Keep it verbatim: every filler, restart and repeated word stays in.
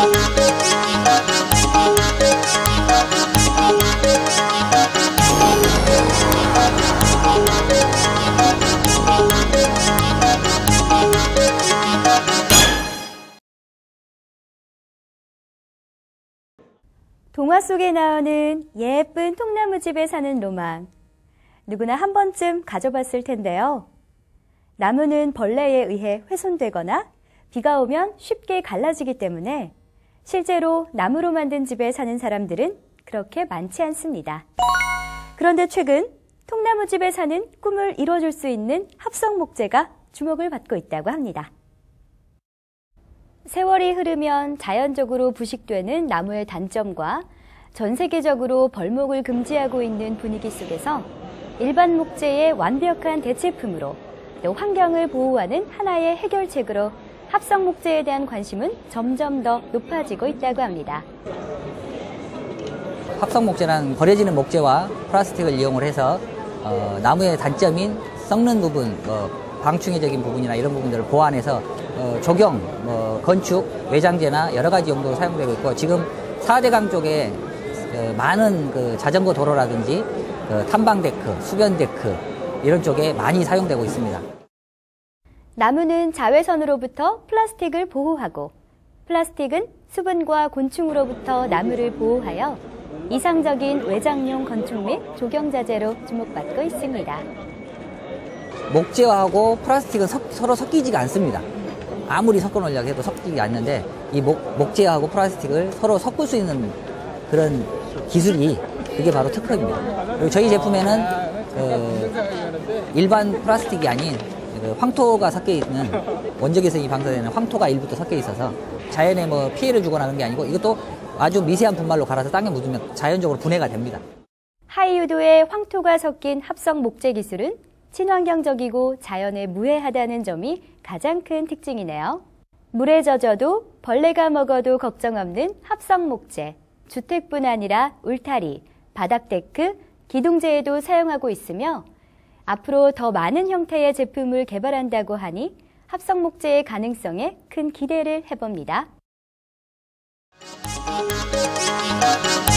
동화 속에 나오는 예쁜 통나무집에 사는 로망. 누구나 한 번쯤 가져봤을 텐데요. 나무는 벌레에 의해 훼손되거나 비가 오면 쉽게 갈라지기 때문에 실제로 나무로 만든 집에 사는 사람들은 그렇게 많지 않습니다. 그런데 최근 통나무집에 사는 꿈을 이뤄줄 수 있는 합성목재가 주목을 받고 있다고 합니다. 세월이 흐르면 자연적으로 부식되는 나무의 단점과 전 세계적으로 벌목을 금지하고 있는 분위기 속에서 일반 목재의 완벽한 대체품으로 또 환경을 보호하는 하나의 해결책으로 합성 목재에 대한 관심은 점점 더 높아지고 있다고 합니다. 합성 목재란 버려지는 목재와 플라스틱을 이용을 해서 어, 나무의 단점인 썩는 부분, 뭐 방충해적인 부분이나 이런 부분들을 보완해서 어, 조경, 뭐 건축, 외장재나 여러 가지 용도로 사용되고 있고, 지금 사대강 쪽에 그 많은 그 자전거 도로라든지 그 탐방데크, 수변데크 이런 쪽에 많이 사용되고 있습니다. 나무는 자외선으로부터 플라스틱을 보호하고, 플라스틱은 수분과 곤충으로부터 나무를 보호하여 이상적인 외장용 건축 및 조경자재로 주목받고 있습니다. 목재하고 플라스틱은 석, 서로 섞이지가 않습니다. 아무리 섞어 놓으려고 해도 섞이지 않는데, 이 목, 목재하고 플라스틱을 서로 섞을 수 있는 그런 기술이, 그게 바로 특허입니다. 그리고 저희 제품에는 그 일반 플라스틱이 아닌 그 황토가 섞여 있는, 원적외선이 방사되는 황토가 일부터 섞여 있어서 자연에 뭐 피해를 주거나 그런 게 아니고, 이것도 아주 미세한 분말로 갈아서 땅에 묻으면 자연적으로 분해가 됩니다. 하이유도에 황토가 섞인 합성 목재 기술은 친환경적이고 자연에 무해하다는 점이 가장 큰 특징이네요. 물에 젖어도 벌레가 먹어도 걱정 없는 합성 목재. 주택뿐 아니라 울타리, 바닥데크, 기둥재에도 사용하고 있으며 앞으로 더 많은 형태의 제품을 개발한다고 하니 합성 목재의 가능성에 큰 기대를 해봅니다.